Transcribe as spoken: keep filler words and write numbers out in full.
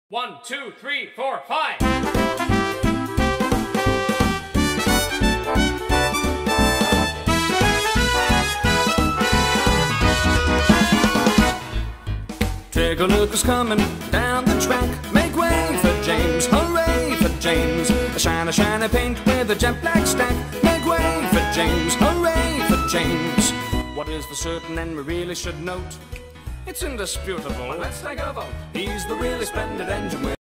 One, two, three, four, five. Take a look who's coming down the track. Make way for James, hooray for James. A shiny, shiny paint with a jet black stack. Make way for James, hooray for James. What is for certain and we really should note, it's indisputable, let's take a vote. He's the really splendid engine with